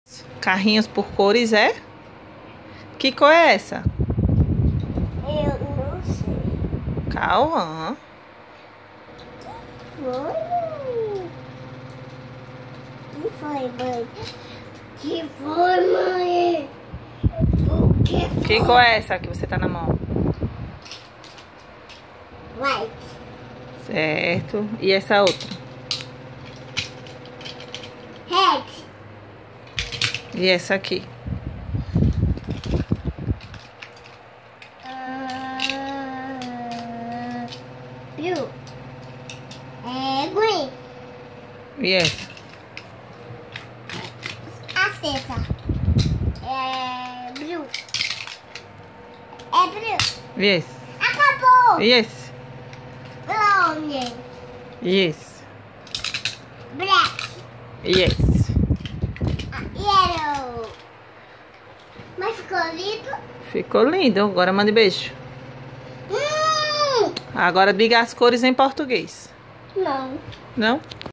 Carrinhos por cores é? Que cor é essa? Eu não sei. Cauã. Que foi, mãe? Que foi, mãe? O que foi? Que cor é essa que você tá na mão? White. Certo. E essa outra? Red. E essa aqui? Blue. Green. E essa? Acesa. Blue. Blue. E esse? Acabou. E esse? Brown. E esse? Black. E esse? Yellow. Mas ficou lindo? Ficou lindo. Agora mande beijo. Agora diga as cores em português. Não. Não?